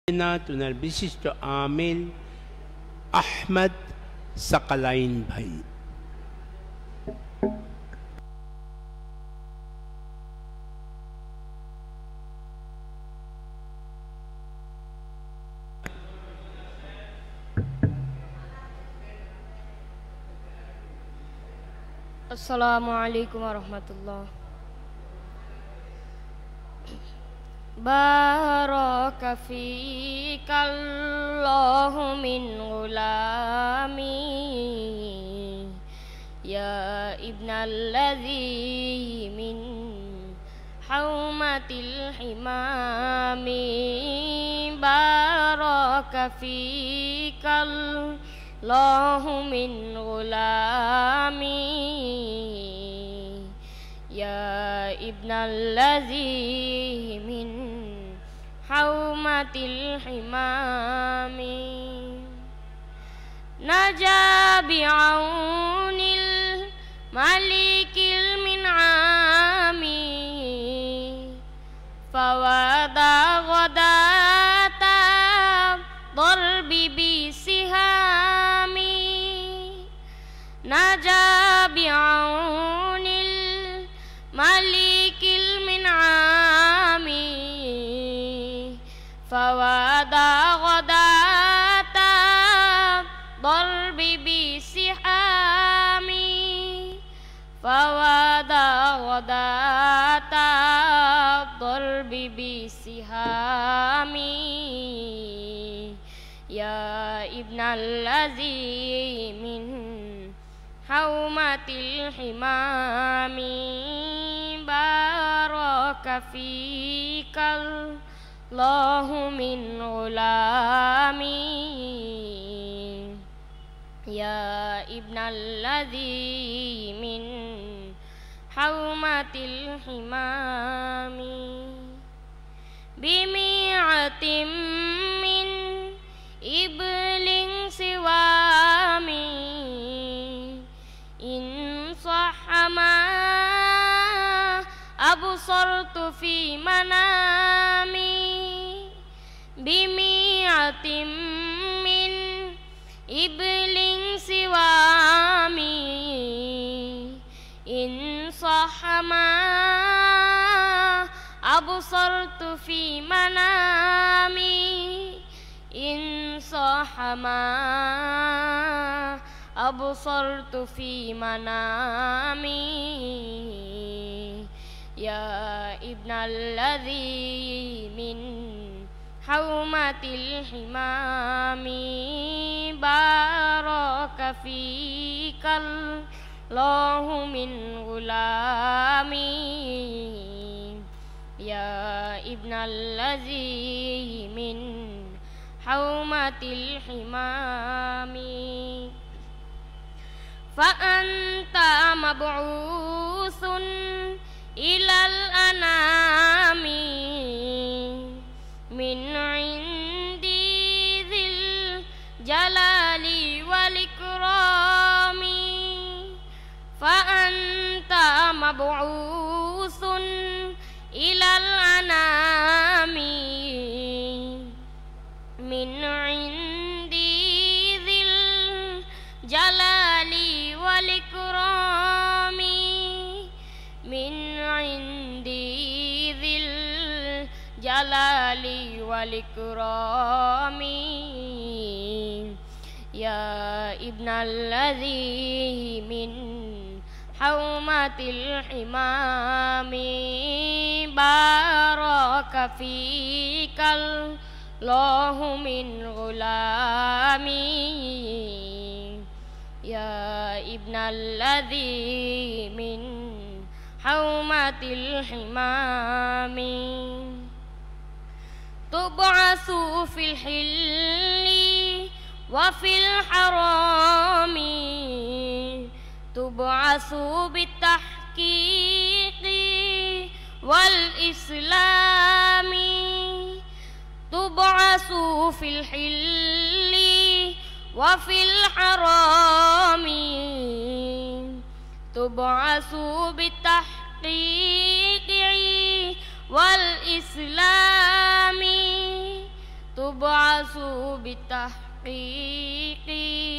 তোনার বিশিষ্ট আমিল আহমদ সাকালাইন ভাই। আসসালামু আলাইকুম ওয়া রাহমাতুল্লাহ। বারাকা ফিকাল্লাহু মিন গুলামি ইয়া ইবনাল্লাযী মিন হাওমাতিল হিমামি। বারাকা ফিকাল্লাহু মিন গুলামি ইয়া ইবনাল্লাযী মিন হাওমাতিল হিমামি। নাজা বিআউনিল মালিকিল মিনআমি ফাওয়াদা গদাতা দরবি বিসিহামি। নাজা বিআউনিল মালিকিল মিনআমি ফাওয়াদা গদাতা দরবি বিসিহামি। ফাওয়াদা গদাতা দরবি বিসিহামি ইয়া ইবনাল্লাযী মিন হাওমাতিল হিমামি। বারাকা ফিকাল্লাহু মিন গুলামি ইয়া ইবনাল্লাযী মিন হাওমাতিল হিমামি। বিমিআতিম মিন ইবলিন সিওয়ামি ইন সাহমা আবসারতু ফি মানামি। বিমিআতিম মিন ইবলিন সিওয়ামি ইন সাহমা আবসারতু ফি মানামি। ইন সাহমা আবসারতু ফি মানামি ইয়া ইবনাল্লাযী মিন হাওমাতিল হিমামি। বারাকা ফিকাল্লাহু মিন গুলামি ইয়া ইবনাল্লাযী মিন হাওমাতিল হিমামি। ফাআনতা মাবউসুন ইলাল আনামি মিন ইনদি যিল জালালি ওয়াল ইকরামি। ফাআনতা মাবউসুন ইলাল আনামি মিন ইনদি যিল জালালি ওয়াল ইকরামি। মিন ইনদি যিল জালালি ওয়াল ইকরামি ইয়া ইবনাল্লাযী মিন হাওমাতিল হিমামি। বারাকা ফিকাল্লাহু মিন গুলামি ইয়া ইবনাল্লাযী মিন হাওমাতিল হিমামি। তুবআসু ফিল হিল্লি ওয়া ফিল হারামি তুবআসু বিত্তাহকীকি ওয়াল ইসলামি। তুবআসু ফিল হিল্লি ওয়া ফিল হারামি তুবআসু বিত্তাহকীকি ওয়াল ইসলামি تبعث بالتحقيق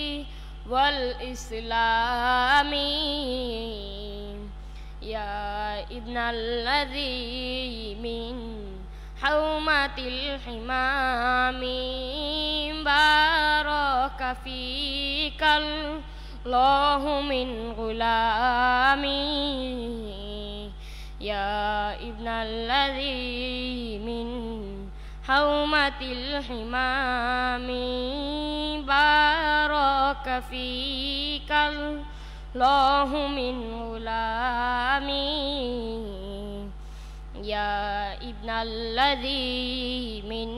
والإسلام يا ابن الذي من حومة الحمام بارك فيك الله من غلامي يا ابن الذي من حومة الحمام بارك فيك الله من غلامي يا ابن الذي من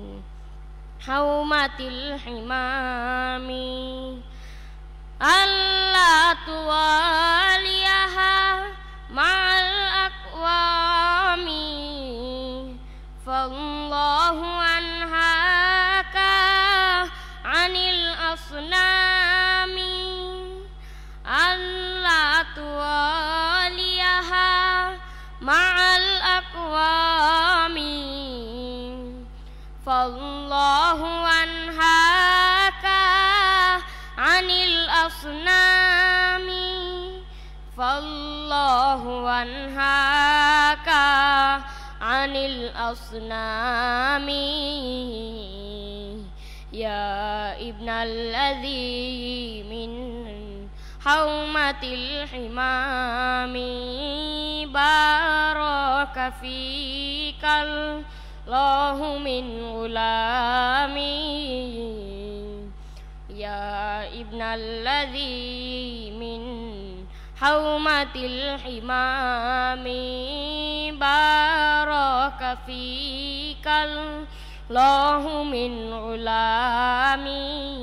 حومة الحمام ألا تواليها مع الأقوام فالله أنهاك عن الأصنام ألا تواليها مع الأقوام فالله أنهاك عن الأصنام فالله أنهاك عن الأصنام يا ابن الذي من حومة الحمام بارك فيك الله من غلامي يا ابن الذي من حومة الحمام بارك فيك الله من غلامي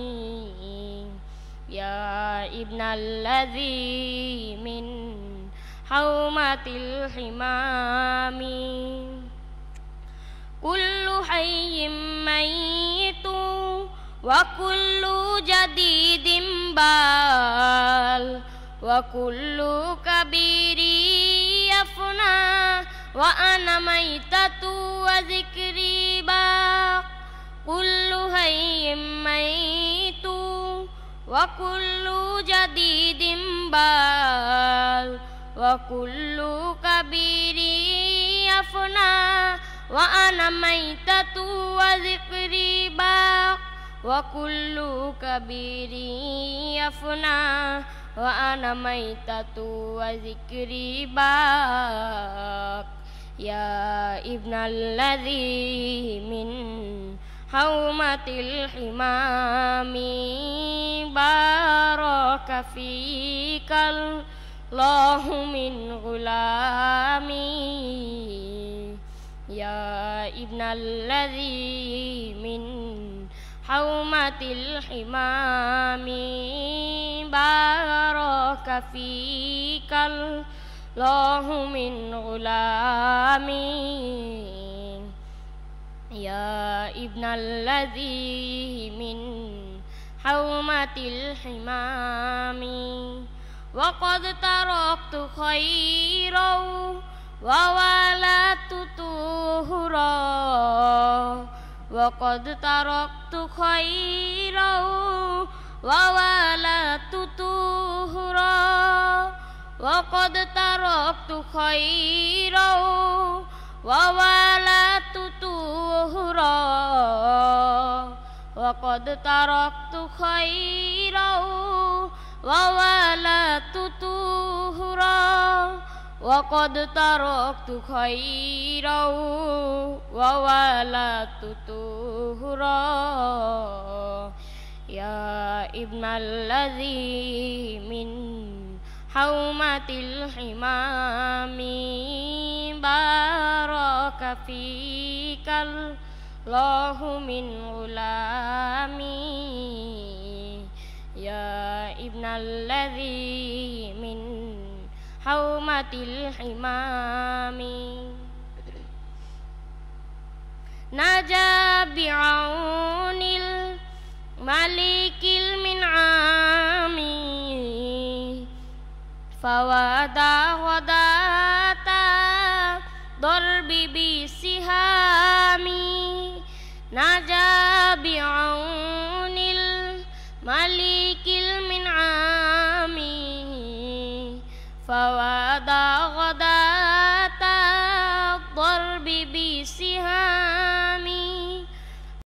يا ابن الذي من حومة الحمام كل حي ميت وكل جديد بال وكل كبير يفنى وأنا ميتة وذكري باق كل حي ميت وكل جديد بال وكل كبير يفنى وأنا ميتة وذكري باق وكل كبير يفنى وأنا ميتة وذكري باق يا ابن الذي من حومة الحمام بارك فيك الله من غلامي يا ابن الذي من حومة الحمام بارك فيك الله من غلامي يا ابن الذي من حومة الحمام وقد تركت خيرا وولدت طهرا وقد تركت خيرا وولدت طهرا وقد تركت خيرا وولدت طهرا وقد تركت خيرا وولدت طهرا وقد تركت خيرا وولدت طهرا يا ابن الذي من حومة الحمام بارك فيك الله من غلامي يا ابن الذي من حومة الحمام نجا بعون الملك المنعام فودا غداة ضرب بسهام نجا بعون الملك المنعم فواد غداة